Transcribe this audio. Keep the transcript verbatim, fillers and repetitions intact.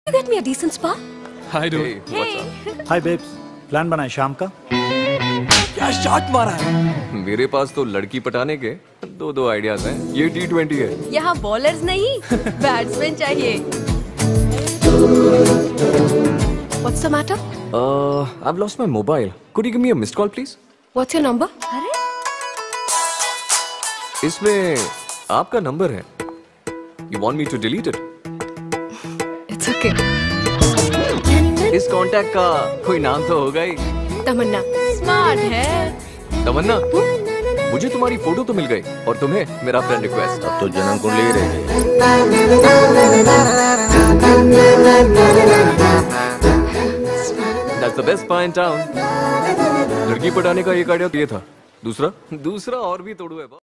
Get me a decent spa. Hi dude. Hey. Hi babes, plan बनाए शाम का। क्या शॉट मारा है। मेरे पास तो लड़की पटाने के दो दो आइडियाज हैं। ये टी ट्वेंटी है। यहाँ बॉलर्स नहीं बैट्समैन चाहिए। What's the matter? Uh, I've lost my mobile. Could you give me a missed call, please? What's your number? अरे इसमें आपका नंबर है। You want me to delete it? It's okay. इस contact का कोई नाम तो होगा ही। तमन्ना स्मार्ट है। तमन्ना, मुझे तुम्हारी फोटो तो मिल गई और तुम्हें मेरा फ्रेंड रिक्वेस्ट। अब तो जन्म कुंडली ही रह गई। That's the best spa in town. लड़की पटाने का एक आइडिया ये था। दूसरा दूसरा और भी तोड़ू है।